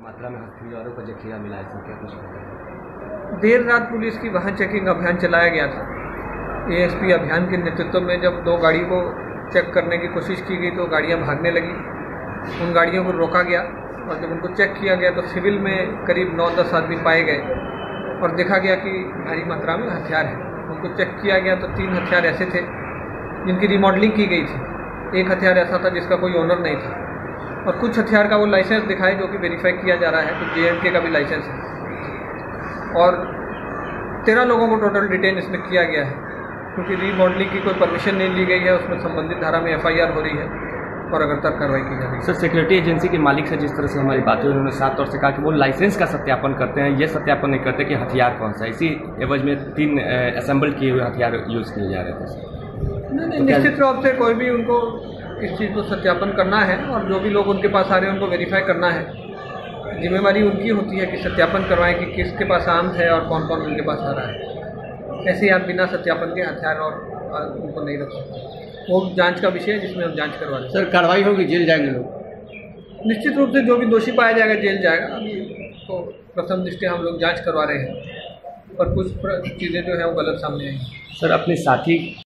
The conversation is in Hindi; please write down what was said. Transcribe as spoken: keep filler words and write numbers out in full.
मात्रा में हथियारों का जखीरा मिला है, इसमें क्या कुछ बताएं? देर रात पुलिस की वाहन चेकिंग अभियान चलाया गया था। एएसपी अभियान के नेतृत्व में जब दो गाड़ी को चेक करने की कोशिश की गई तो गाड़ियां भागने लगी। उन गाड़ियों को रोका गया और जब उनको चेक किया गया तो सिविल में करीब नौ दस आदमी पाए गए और देखा गया कि भारी मात्रा में हथियार है। उनको चेक किया गया तो तीन हथियार ऐसे थे जिनकी रिमॉडलिंग की गई थी। एक हथियार ऐसा था जिसका कोई ओनर नहीं था और कुछ हथियार का वो लाइसेंस दिखाए जो कि वेरीफाई किया जा रहा है। तो जे एंड के का भी लाइसेंस है और तेरह लोगों को टोटल डिटेन इसमें किया गया है क्योंकि रीमॉडलिंग की कोई परमिशन नहीं ली गई है। उसमें संबंधित धारा में एफ आई आर हो रही है और लगातार कार्रवाई की जा रही है। सर, सिक्योरिटी एजेंसी के मालिक से जिस तरह से हमारी बात हुई, उन्होंने साफ तौर से कहा कि वो लाइसेंस का सत्यापन करते हैं, ये सत्यापन नहीं करते कि हथियार कौन सा है। इसी एवज में तीन असेंबल किए हुए हथियार यूज़ किए जा रहे थे। नहीं नहीं, निश्चित रूप से कोई भी उनको इस चीज़ को सत्यापन करना है और जो भी लोग उनके पास आ रहे हैं उनको वेरीफाई करना है। जिम्मेवारी उनकी होती है कि सत्यापन करवाएं कि किसके पास आर्म्स है और कौन कौन उनके पास आ रहा है। ऐसे ही आप बिना सत्यापन के हथियार और उनको नहीं रख सकते। वो जांच का विषय है जिसमें हम जांच करवा रहे हैं। सर, कार्रवाई होगी, जेल जाएंगे लोग? निश्चित रूप से जो भी दोषी पाया जाएगा जेल जाएगा। अभी तो प्रथम दृष्टया हम लोग जांच करवा रहे हैं और कुछ चीज़ें जो है वो गलत सामने आई। सर, अपने साथी